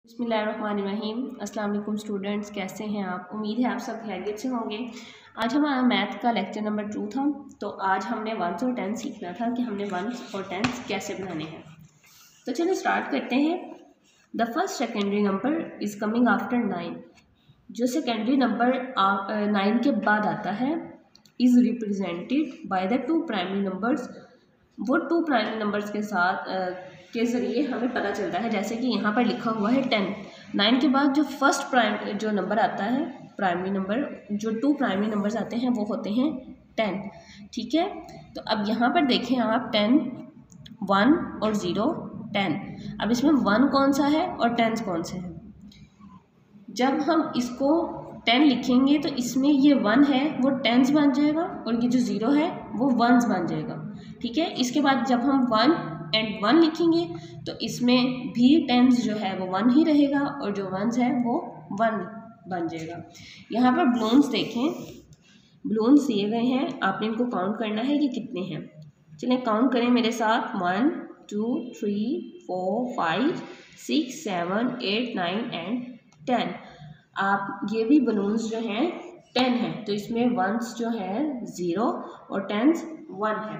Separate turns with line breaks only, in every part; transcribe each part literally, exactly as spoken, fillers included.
बिस्मिल्लाहिर्रहमानिर्रहीम। अस्सलाम वालेकुम स्टूडेंट्स, कैसे हैं आप? उम्मीद है आप सब खैरियत से होंगे। आज हमारा मैथ का लेक्चर नंबर टू था। तो आज हमने वंस और टेंस सीखना था कि हमने वंस और टेंस कैसे बनाने हैं। तो चलो स्टार्ट करते हैं। The first secondary number is coming after nine. जो सेकेंडरी नंबर नाइन के बाद आता है is represented by the two primary numbers. वो टू प्राइमरी नंबर्स के साथ uh, के ज़रिए हमें पता चलता है। जैसे कि यहाँ पर लिखा हुआ है टेन। नाइन के बाद जो फर्स्ट प्राइम जो नंबर आता है प्राइमरी नंबर, जो टू प्राइमरी नंबर्स आते हैं वो होते हैं टेन। ठीक है, तो अब यहाँ पर देखें आप टेन, वन और ज़ीरो, टेन। अब इसमें वन कौन सा है और टेंस कौन से हैं? जब हम इसको टेन लिखेंगे तो इसमें ये वन है वो टेंस बन जाएगा और ये जो ज़ीरो है वो वंस बन जाएगा। ठीक है, इसके बाद जब हम वन एंड वन लिखेंगे तो इसमें भी टेंस जो है वो वन ही रहेगा और जो वंस है वो वन बन जाएगा। यहाँ पर बलून्स देखें, बलून्स दिए गए हैं, आपने इनको काउंट करना है कि कितने हैं। चलिए काउंट करें मेरे साथ। One two three four five six seven eight nine and ten. आप ये भी बलून्स जो हैं टेन है, तो इसमें वंस जो है ज़ीरो और टेंस वन है।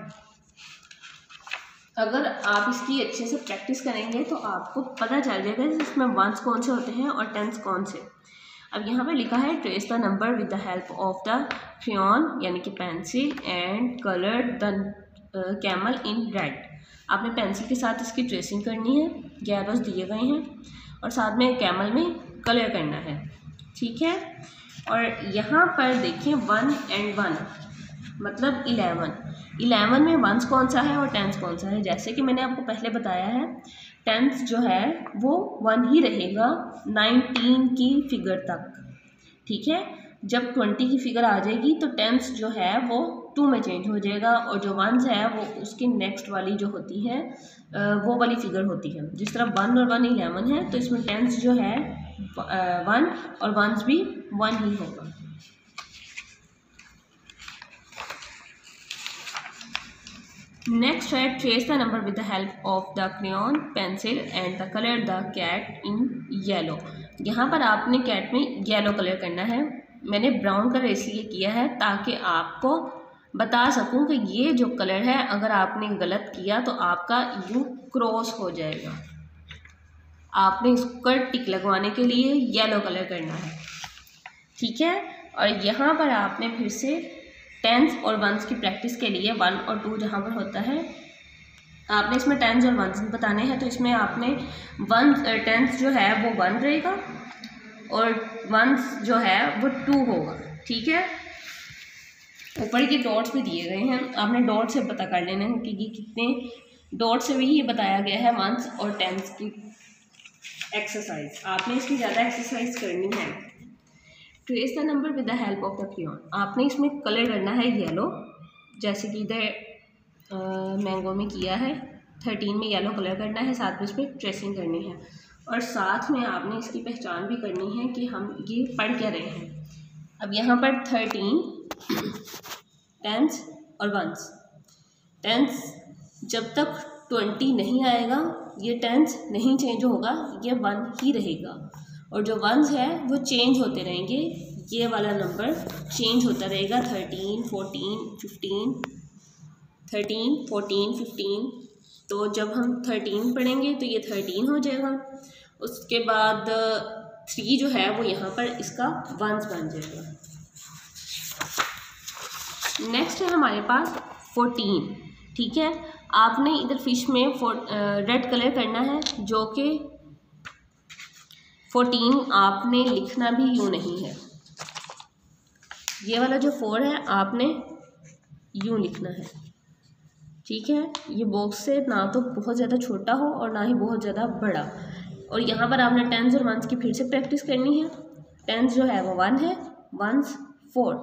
अगर आप इसकी अच्छे से प्रैक्टिस करेंगे तो आपको पता चल जाएगा कि इसमें वंस कौन से होते हैं और टेंस कौन से। अब यहाँ पे लिखा है trace the number with the help of the crayon यानी कि pencil and colour the camel in red. आपने पेंसिल के साथ इसकी ट्रेसिंग करनी है, गैरोस दिए गए हैं और साथ में कैमल में कलर करना है। ठीक है, और यहाँ पर देखिए वन एंड वन मतलब इलेवन। इलेवन में वंस कौन सा है और टेंस कौन सा है? जैसे कि मैंने आपको पहले बताया है टेंस जो है वो वन ही रहेगा नाइनटीन की फिगर तक। ठीक है, जब ट्वेंटी की फिगर आ जाएगी तो टेंस जो है वो टू में चेंज हो जाएगा और जो वंस है वो उसकी नेक्स्ट वाली जो होती है वो वाली फिगर होती है। जिस तरह वन और वन इलेवन है तो इसमें टेंस जो है वन और वंस भी वन ही होगा। नेक्स्ट है trace the number with the help of the crayon pencil and the colour the cat in yellow. यहाँ पर आपने कैट में येलो कलर करना है। मैंने ब्राउन कलर इसलिए किया है ताकि आपको बता सकूं कि ये जो कलर है अगर आपने गलत किया तो आपका यू क्रॉस हो जाएगा। आपने इसको टिक लगवाने के लिए येलो कलर करना है। ठीक है, और यहाँ पर आपने फिर से टेंस और वंस की प्रैक्टिस के लिए वन और टू जहाँ पर होता है आपने इसमें टेंस और वंस बताने हैं। तो इसमें आपने वन टेंस जो है वो वन रहेगा और वंस जो है वो टू होगा। ठीक है, ऊपर के डॉट्स भी दिए गए हैं, आपने डॉट से पता कर लेना है कि ये कितने डॉट से भी ये बताया गया है वंस और टेंस की एक्सरसाइज। आपने इसकी ज़्यादा एक्सरसाइज करनी है। Trace the number with the help of the crayon. आपने इसमें कलर करना है येलो, जैसे कि इधर मैंगो में किया है। थर्टीन में येलो कलर करना है, साथ में इस पर ट्रेसिंग करनी है और साथ में आपने इसकी पहचान भी करनी है कि हम ये पढ़ क्या रहे हैं। अब यहाँ पर थर्टीन टेंस और वंस। टेंस जब तक ट्वेंटी नहीं आएगा ये टेंस नहीं चेंज होगा, ये वन ही रहेगा और जो वंस है वो चेंज होते रहेंगे। ये वाला नंबर चेंज होता रहेगा। Thirteen fourteen fifteen thirteen fourteen fifteen. तो जब हम थर्टीन पढ़ेंगे तो ये थर्टीन हो जाएगा। उसके बाद थ्री जो है वो यहाँ पर इसका वंस बन जाएगा। नेक्स्ट है हमारे पास फोर्टीन। ठीक है, आपने इधर फिश में रेड कलर करना है जो कि फोर्टीन आपने लिखना भी यूँ नहीं है। ये वाला जो फोर है आपने यूँ लिखना है। ठीक है, ये बॉक्स से ना तो बहुत ज़्यादा छोटा हो और ना ही बहुत ज़्यादा बड़ा। और यहाँ पर आपने टेंस और वंस की फिर से प्रैक्टिस करनी है। टेंस जो है वो वन है, वंस फोर।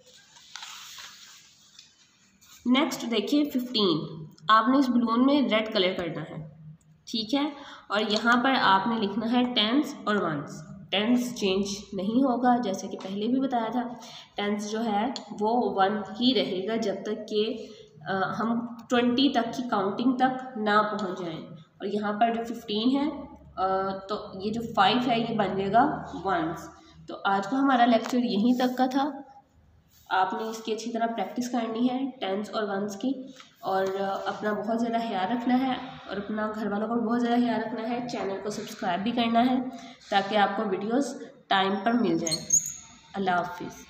नेक्स्ट देखिए फिफ्टीन। आपने इस बलून में रेड कलर करना है। ठीक है, और यहाँ पर आपने लिखना है टेंस और वंस। टेंस चेंज नहीं होगा, जैसे कि पहले भी बताया था। टेंस जो है वो वन ही रहेगा जब तक कि हम ट्वेंटी तक की काउंटिंग तक ना पहुँच जाएं। और यहाँ पर जो फिफ्टीन है तो ये जो फाइव है ये बन जाएगा वंस। तो आज का हमारा लेक्चर यहीं तक का था। आपने इसकी अच्छी तरह प्रैक्टिस करनी है टेंस और वंस की, और अपना बहुत ज़्यादा ख्याल रखना है और अपना घर वालों का बहुत ज़्यादा ख्याल रखना है। चैनल को सब्सक्राइब भी करना है ताकि आपको वीडियोस टाइम पर मिल जाएं। अल्लाह हाफिज़।